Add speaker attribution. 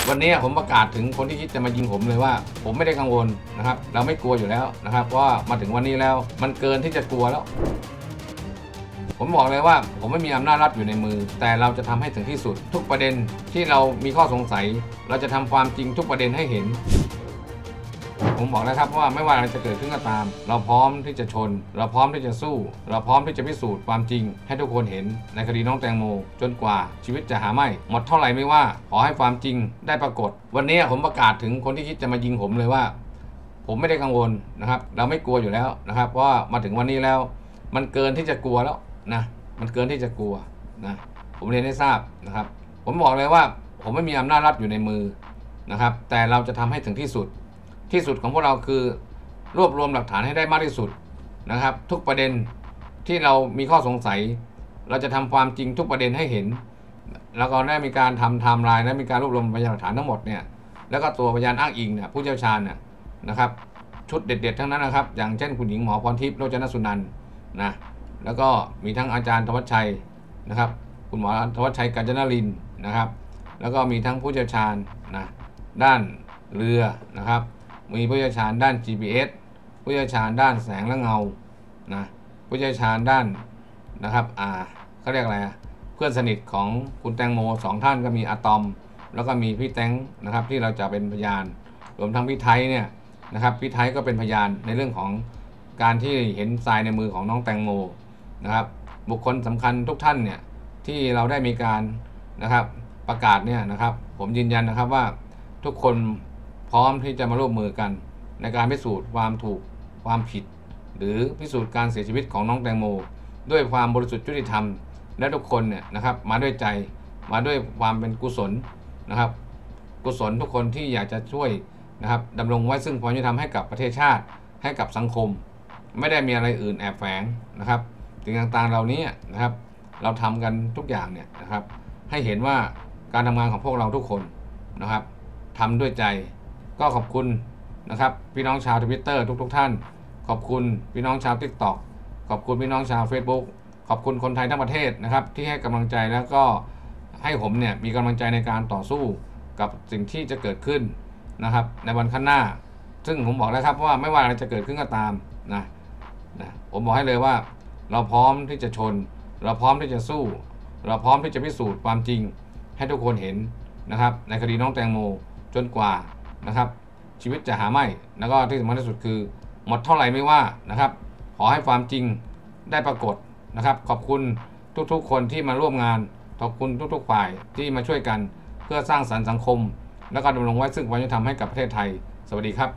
Speaker 1: วันนี้ผมประกาศถึงคนที่คิดจะมายิงผมเลยว่าผมไม่ได้กังวลนะครับเราไม่กลัวอยู่แล้วนะครับเพราะว่ามาถึงวันนี้แล้วมันเกินที่จะกลัวแล้วผมบอกเลยว่าผมไม่มีอำนาจรัฐอยู่ในมือแต่เราจะทำให้ถึงที่สุดทุกประเด็นที่เรามีข้อสงสัยเราจะทำความจริงทุกประเด็นให้เห็นผมบอกแล้วครับว่าไม่ว่าอะไรจะเกิดขึ้นก็ตามเราพร้อมที่จะชนเราพร้อมที่จะสู้เราพร้อมที่จะพิสูจน์ความจริงให้ทุกคนเห็นในคดีน้องแตงโมจนกว่าชีวิตจะหาไม่หมดเท่าไหร่ไม่ว่าขอให้ความจริงได้ปรากฏวันนี้ผมประกาศถึงคนที่คิดจะมายิงผมเลยว่าผมไม่ได้กังวลนะครับเราไม่กลัวอยู่แล้วนะครับเพราะว่ามาถึงวันนี้แล้วมันเกินที่จะกลัวแล้วนะมันเกินที่จะกลัวนะผมเรียนให้ทราบนะครับผมบอกเลยว่าผมไม่มีอำนาจรัฐอยู่ในมือนะครับแต่เราจะทำให้ถึงที่สุดของพวกเราคือรวบรวมหลักฐานให้ได้มากที่สุดนะครับทุกประเด็นที่เรามีข้อสงสัยเราจะทำความจริงทุกประเด็นให้เห็นแล้วก็ได้มีการทำไทม์ไลน์และมีการรวบรวมพยานหลักฐานทั้งหมดเนี่ยแล้วก็ตัวพยานอ้างอิงเนี่ยผู้เชี่ยวชาญเนี่ยนะครับชุดเด็ดๆทั้งนั้นนะครับอย่างเช่นคุณหญิงหมอพรทิพย์โรจนสุนันท์นะแล้วก็มีทั้งอาจารย์ธวัชชัยนะครับคุณหมอธวัชชัยกาญจนรินทร์นะครับแล้วก็มีทั้งผู้เชี่ยวชาญนะด้านเรือนะครับมีผู้เชี่ยวชาญด้าน GPS ผู้เชี่ยวชาญด้านแสงและเงานะผู้เชี่ยวชาญด้านนะครับเขาเรียกอะไรเพื่อนสนิทของคุณแตงโม2ท่านก็มีอะตอมแล้วก็มีพี่แตงนะครับที่เราจะเป็นพยานรวมทั้งพี่ไทยเนี่ยนะครับพี่ไทยก็เป็นพยานในเรื่องของการที่เห็นทรายในมือของน้องแตงโมนะครับบุคคลสำคัญทุกท่านเนี่ยที่เราได้มีการนะครับประกาศเนี่ยนะครับผมยืนยันนะครับว่าทุกคนพร้อมที่จะมาร่วมมือกันในการพิสูจน์ความถูกความผิดหรือพิสูจน์การเสียชีวิตของน้องแตงโมด้วยความบริสุทธิ์ยุติธรรมและทุกคนเนี่ยนะครับมาด้วยใจมาด้วยความเป็นกุศลนะครับกุศลทุกคนที่อยากจะช่วยนะครับดำรงไว้ซึ่งความยุติธรรมให้กับประเทศชาติให้กับสังคมไม่ได้มีอะไรอื่นแอบแฝงนะครับสิ่งต่างๆเหล่านี้นะครับเราทำกันทุกอย่างเนี่ยนะครับให้เห็นว่าการทำงานของพวกเราทุกคนนะครับทำด้วยใจก็ขอบคุณนะครับพี่น้องชาว Twitter ทุกท่านขอบคุณพี่น้องชาว TikTok ขอบคุณพี่น้องชาว Facebook ขอบคุณคนไทยทั้งประเทศนะครับที่ให้กำลังใจแล้วก็ให้ผมเนี่ยมีกำลังใจในการต่อสู้กับสิ่งที่จะเกิดขึ้นนะครับในวันข้างหน้าซึ่งผมบอกแล้วครับว่าไม่ว่าอะไรจะเกิดขึ้นก็ตามนะผมบอกให้เลยว่าเราพร้อมที่จะชนเราพร้อมที่จะสู้เราพร้อมที่จะพิสูจน์ความจริงให้ทุกคนเห็นนะครับในคดีน้องแตงโมจนกว่านะครับชีวิตจะหาไม่แล้วก็ที่สำคัญที่สุดคือหมดเท่าไหร่ไม่ว่านะครับขอให้ความจริงได้ปรากฏนะครับขอบคุณทุกๆคนที่มาร่วมงานขอบคุณทุกๆฝ่ายที่มาช่วยกันเพื่อสร้างสรรค์สังคมและก็ดำรงไว้ซึ่งความยุติธรรมให้กับประเทศไทยสวัสดีครับ